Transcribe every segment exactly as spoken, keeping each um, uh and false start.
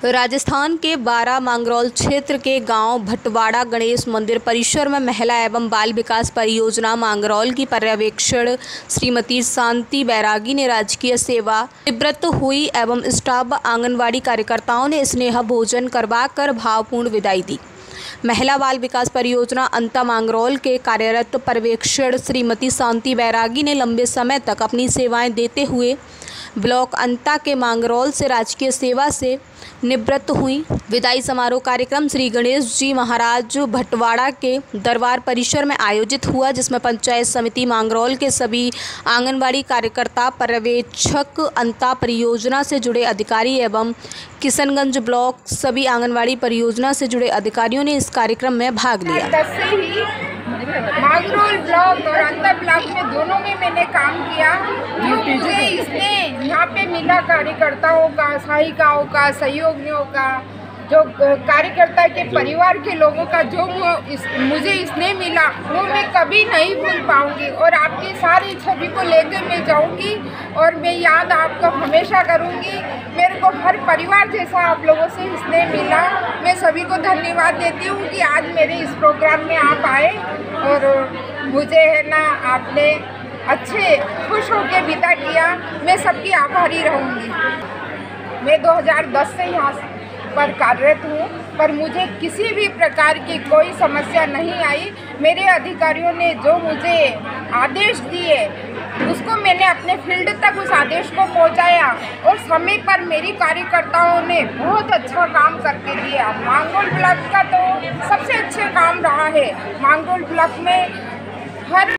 राजस्थान के बारा मांगरोल क्षेत्र के गांव भटवाड़ा गणेश मंदिर परिसर में महिला एवं बाल विकास परियोजना मांगरोल की पर्यवेक्षण श्रीमती शांति बैरागी ने राजकीय सेवा निवृत्त हुई एवं स्टाफ व आंगनवाड़ी कार्यकर्ताओं ने स्नेह भोजन करवाकर भावपूर्ण विदाई दी। महिला बाल विकास परियोजना अंता मांगरोल के कार्यरत पर्यवेक्षण श्रीमती शांति बैरागी ने लंबे समय तक अपनी सेवाएं देते हुए ब्लॉक अंता के मांगरोल से राजकीय सेवा से निवृत्त हुई। विदाई समारोह कार्यक्रम श्री गणेश जी महाराज भटवाड़ा के दरबार परिसर में आयोजित हुआ, जिसमें पंचायत समिति मांगरोल के सभी आंगनवाड़ी कार्यकर्ता, पर्यवेक्षक, अंता परियोजना से जुड़े अधिकारी एवं किशनगंज ब्लॉक सभी आंगनवाड़ी परियोजना से जुड़े अधिकारियों ने इस कार्यक्रम में भाग लिया। मांगरोल ब्लॉक और अंता ब्लॉक में दोनों में मैंने काम किया। जो मुझे इसने यहाँ पे मिला कार्यकर्ताओं का, सहायिकाओं का, सहयोगियों का, जो कार्यकर्ता के परिवार के लोगों का जो इस, मुझे इसने मिला वो मैं कभी नहीं भूल पाऊंगी और आपकी सारी छवि को लेकर मैं जाऊंगी और मैं याद आपको हमेशा करूंगी। मेरे को हर परिवार जैसा आप लोगों से इसने मिला। मैं सभी को धन्यवाद देती हूँ कि आज मेरे इस प्रोग्राम में आप आए और मुझे है ना आपने अच्छे खुश होकर विदा किया। मैं सबकी आभारी रहूँगी। मैं दो हज़ार दस से यहाँ पर कार्यरत हूँ, पर मुझे किसी भी प्रकार की कोई समस्या नहीं आई। मेरे अधिकारियों ने जो मुझे आदेश दिए उसको मैंने अपने फील्ड तक उस आदेश को पहुँचाया और समय पर मेरी कार्यकर्ताओं ने बहुत अच्छा काम करके दिया। मांगरोल ब्लॉक का तो सबसे अच्छा काम रहा है। मांगरोल ब्लॉक में हर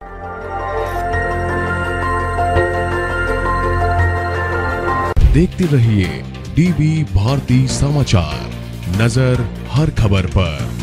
देखते रहिए डीबी भारती समाचार, नजर हर खबर पर।